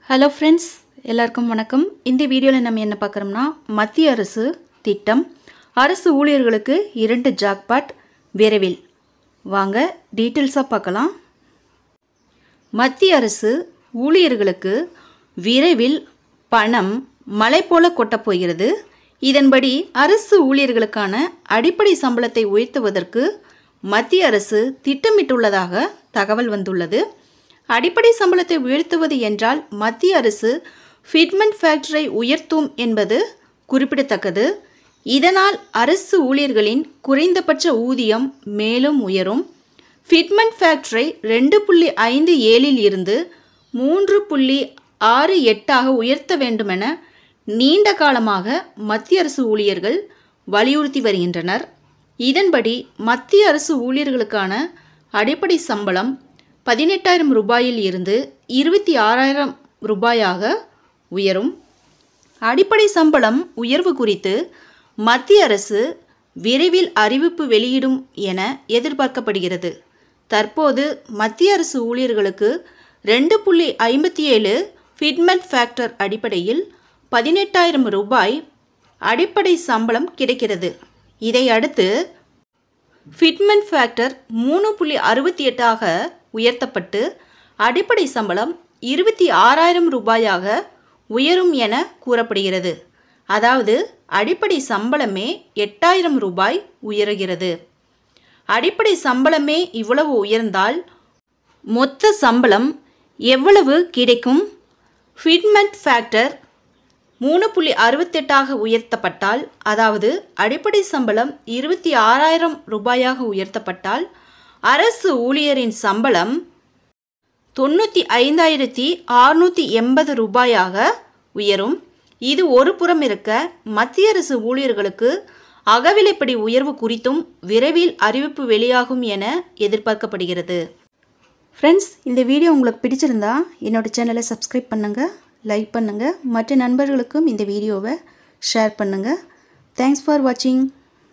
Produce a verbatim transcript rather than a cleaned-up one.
Hello friends, எல்லாருக்கும் வணக்கம். இந்த வீடியோவில் நம்ம என்ன பார்க்குறோம்னா, மத்திய அரசு திட்டம் அரசு ஊழியர்களுக்கு இரண்டு ஜாக்பாட் விரைவில். வாங்க டீட்டெயில்ஸாக பார்க்கலாம். மத்திய அரசு ஊழியர்களுக்கு விரைவில் பணம் மழை போல கொட்டப் போகிறது. இதன்படி அரசு ஊழியர்களுக்கான அடிப்படை சம்பளத்தை உயர்த்துவதற்கு மத்திய அரசு திட்டமிட்டுள்ளதாக தகவல் வந்துள்ளது. அடிப்படை சம்பளத்தை உயர்த்துவது என்றால் மத்திய அரசு ஃபிட்மெண்ட் ஃபேக்டரை உயர்த்தும் என்பது குறிப்பிடத்தக்கது. இதனால் அரசு ஊழியர்களின் குறைந்தபட்ச ஊதியம் மேலும் உயரும். ஃபிட்மெண்ட் ஃபேக்டரை ரெண்டு புள்ளி ஐந்து ஏழில் இருந்து மூன்று புள்ளி ஆறு எட்டாக உயர்த்த வேண்டுமென நீண்ட காலமாக மத்திய அரசு ஊழியர்கள் வலியுறுத்தி வருகின்றனர். இதன்படி மத்திய அரசு ஊழியர்களுக்கான அடிப்படை சம்பளம் பதினெட்டாயிரம் ரூபாயில் இருந்து இருபத்தி ஆறாயிரம் ரூபாயாக உயரும். அடிப்படை சம்பளம் உயர்வு குறித்து மத்திய அரசு விரைவில் அறிவிப்பு வெளியிடும் என எதிர்பார்க்கப்படுகிறது. தற்போது மத்திய அரசு ஊழியர்களுக்கு ரெண்டு புள்ளி ஐம்பத்தி ஏழு ஃபிட்மெண்ட் ஃபேக்டர் அடிப்படையில் பதினெட்டாயிரம் ரூபாய் அடிப்படை சம்பளம் கிடைக்கிறது. இதை அடுத்து ஃபிட்மெண்ட் ஃபேக்டர் மூணு புள்ளி அறுபத்தி எட்டாக உயர்த்தப்பட்டு அடிப்படை சம்பளம் இருபத்தி ஆறாயிரம் ரூபாயாக உயரும் என கூறப்படுகிறது. அதாவது அடிப்படை சம்பளமே எட்டாயிரம் ரூபாய் உயர்கிறது. அடிப்படை சம்பளமே இவ்வளவு உயர்ந்தால் மொத்த சம்பளம் எவ்வளவு கிடைக்கும்? ஃபிட்மெண்ட் ஃபேக்டர் மூணு புள்ளி அறுபத்தெட்டாக உயர்த்தப்பட்டால், அதாவது அடிப்படை சம்பளம் இருபத்தி ஆறாயிரம் ரூபாயாக உயர்த்தப்பட்டால் அரசு ஊழியரின் சம்பளம் தொண்ணூற்றி ஐந்தாயிரத்தி அறுநூற்றி எண்பது ரூபாயாக உயரும். இது ஒரு புறம் இருக்க, மத்திய அரசு ஊழியர்களுக்கு அகவிலைப்படி உயர்வு குறித்தும் விரைவில் அறிவிப்பு வெளியாகும் என எதிர்பார்க்கப்படுகிறது. ஃப்ரெண்ட்ஸ், இந்த வீடியோ உங்களுக்கு பிடிச்சிருந்தா என்னோடய சேனலை சப்ஸ்கிரைப் பண்ணுங்கள், லைக் பண்ணுங்கள், மற்ற நண்பர்களுக்கும் இந்த வீடியோவை ஷேர் பண்ணுங்கள். தேங்க்ஸ் ஃபார் வாட்சிங்.